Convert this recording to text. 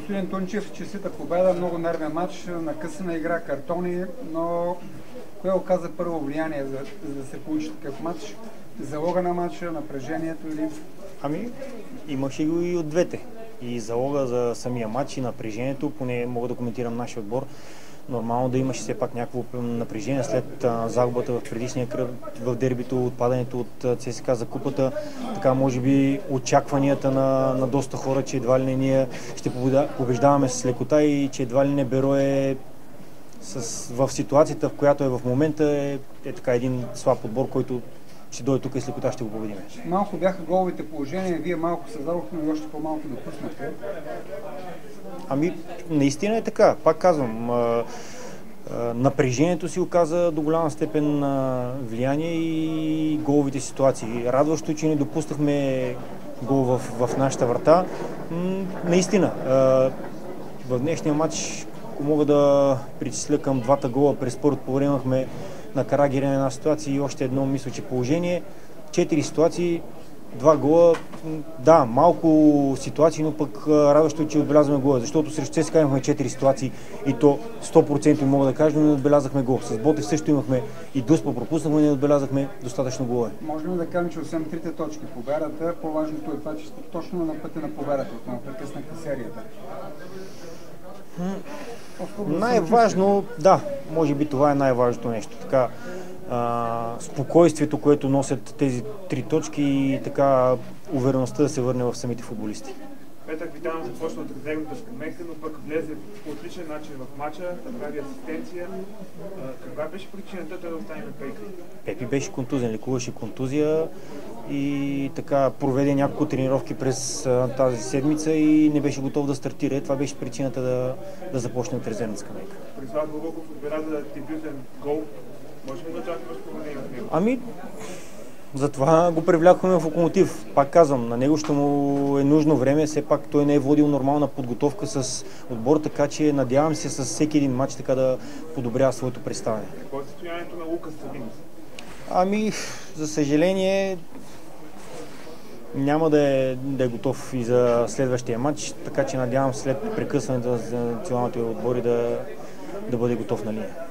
господин Тунчев, честита победа, много нервен матч, накъсана игра, картони, но кое оказа първо влияние за да се получи такъв матч? Залога на матча, напрежението или? Ами, имаше го и от двете. И залога за самия матч, и напрежението, поне мога да коментирам нашия отбор. Нормално да имаше все пак някакво напрежение след загубата в предишния кръг, в дербито, отпадането от ЦСКА за купата. Така, може би, очакванията на доста хора, че едва ли не ние ще побеждаваме с лекота и че едва ли не Берое в ситуацията, в която е в момента, е така един слаб отбор, който ще дойде тук и с лекота ще го победиме. Малко бяха головите положения, вие малко създадохте, но и още по-малко допуснахте. Ами, наистина е така. Пак казвам, напрежението си оказа до голяма степен влияние и головите ситуации. Радващо, че не допуснахме гол в нашата врата. Наистина, в днешния матч, ако мога да причисля към двата гола през първото по време, имахме на Карагере една ситуация и още едно, мисля, че положение. 4 ситуации, 2 гола. Да, малко ситуации, но пък радващо е, че отбелязваме гола, защото срещу ЦСКА имахме 4 ситуации и то 100% мога да кажа, но не отбелязахме гол. С Ботев също имахме и Дуспа пропуснахме, не отбелязахме достатъчно гола. Можем да кажем, че освен трите точки победата, по-важното е това, че сте точно на пътя на победата, отново прекъснахте серията. Най-важно, да, може би това е най-важното нещо. Така, спокойствието, което носят тези 3 точки и така увереността да се върне в самите футболисти. Петър Витанов започна от резервната скамейка, но пък влезе по отличен начин в матча, направи асистенция. Каква беше причината да остане на Пейка? Пепи беше контузен, лекуваше контузия и така проведе няколко тренировки през тази седмица и не беше готов да стартира. Това беше причината да започне от резервната скамейка. Преслав Бългоков отбеляза дебютен гол. Може ли да очакваш променение от него? Ами, затова го привлякохме в Локомотив. Пак казвам, на него ще му е нужно време, все пак той не е водил нормална подготовка с отбор, така че надявам се с всеки един матч така да подобрява своето представяне. Какво е състоянието на Лукас Савинис? Ами, за съжаление, няма да е готов и за следващия матч, така че надявам след прекъсването за националните отбори да бъде готов на линия.